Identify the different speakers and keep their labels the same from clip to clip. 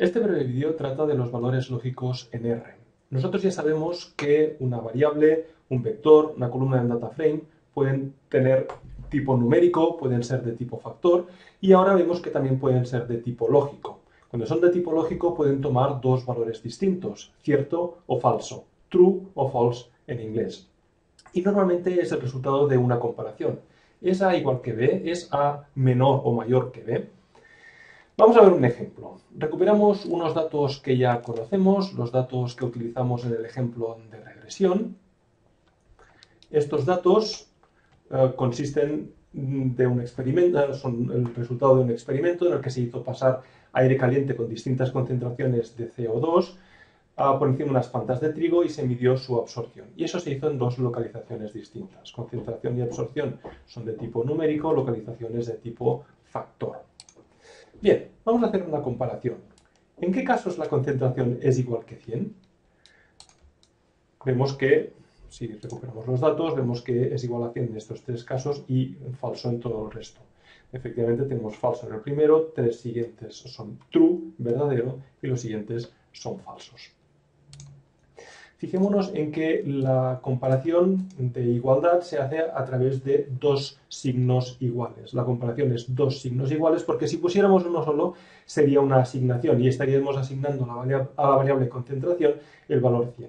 Speaker 1: Este breve vídeo trata de los valores lógicos en R. Nosotros ya sabemos que una variable, un vector, una columna en data frame pueden tener tipo numérico, pueden ser de tipo factor y ahora vemos que también pueden ser de tipo lógico. Cuando son de tipo lógico pueden tomar dos valores distintos, cierto o falso, true o false en inglés. Y normalmente es el resultado de una comparación. ¿Es A igual que B? ¿Es A menor o mayor que B? Vamos a ver un ejemplo. Recuperamos unos datos que ya conocemos, los datos que utilizamos en el ejemplo de regresión. Estos datos consisten de un experimento, son el resultado de un experimento en el que se hizo pasar aire caliente con distintas concentraciones de CO2 por encima de unas pantas de trigo y se midió su absorción. Y eso se hizo en dos localizaciones distintas. Concentración y absorción son de tipo numérico, localizaciones de tipo factor. Bien, vamos a hacer una comparación. ¿En qué casos la concentración es igual que 100? Vemos que, si recuperamos los datos, vemos que es igual a 100 en estos tres casos y falso en todo el resto. Efectivamente tenemos falso en el primero, tres siguientes son true, verdadero, y los siguientes son falsos. Fijémonos en que la comparación de igualdad se hace a través de dos signos iguales. La comparación es dos signos iguales porque si pusiéramos uno solo sería una asignación y estaríamos asignando a la variable concentración el valor 100.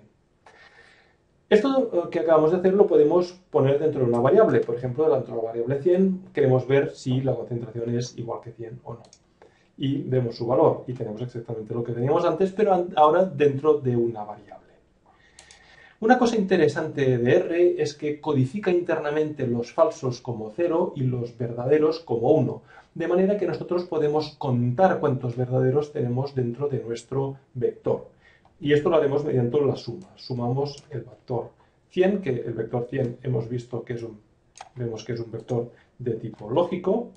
Speaker 1: Esto que acabamos de hacer lo podemos poner dentro de una variable. Por ejemplo, dentro de la variable 100 queremos ver si la concentración es igual que 100 o no. Y vemos su valor y tenemos exactamente lo que teníamos antes, pero ahora dentro de una variable. Una cosa interesante de R es que codifica internamente los falsos como 0 y los verdaderos como 1, de manera que nosotros podemos contar cuántos verdaderos tenemos dentro de nuestro vector. Y esto lo haremos mediante la suma. Sumamos el vector 100, que el vector 100 hemos visto que vemos que es un vector de tipo lógico,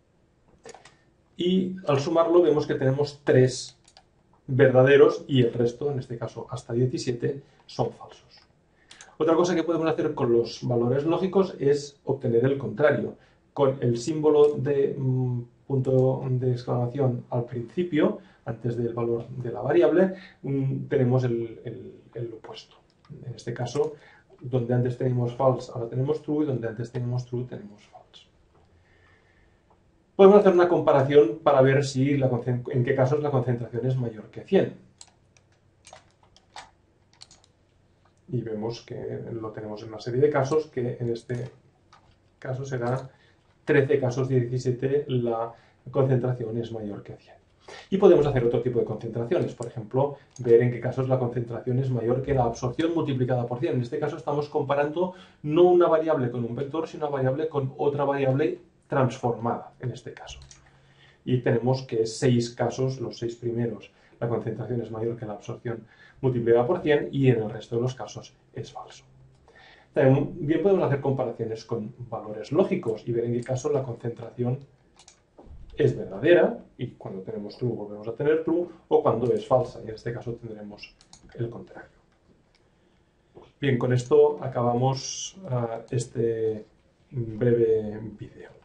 Speaker 1: y al sumarlo vemos que tenemos 3 verdaderos y el resto, en este caso hasta 17, son falsos. Otra cosa que podemos hacer con los valores lógicos es obtener el contrario. Con el símbolo de punto de exclamación al principio, antes del valor de la variable, tenemos el opuesto. En este caso, donde antes teníamos false, ahora tenemos true, y donde antes teníamos true, tenemos false. Podemos hacer una comparación para ver si en qué casos la concentración es mayor que 100. Y vemos que lo tenemos en una serie de casos, que en este caso será 13 casos de 17 la concentración es mayor que 100. Y podemos hacer otro tipo de concentraciones, por ejemplo, ver en qué casos la concentración es mayor que la absorción multiplicada por 100. En este caso estamos comparando no una variable con un vector, sino una variable con otra variable transformada, en este caso. Y tenemos que 6 casos, los 6 primeros, la concentración es mayor que la absorción multiplicada por 100 y en el resto de los casos es falso. También podemos hacer comparaciones con valores lógicos y ver en qué caso la concentración es verdadera y cuando tenemos true volvemos a tener true, o cuando es falsa y en este caso tendremos el contrario. Bien, con esto acabamos este breve vídeo.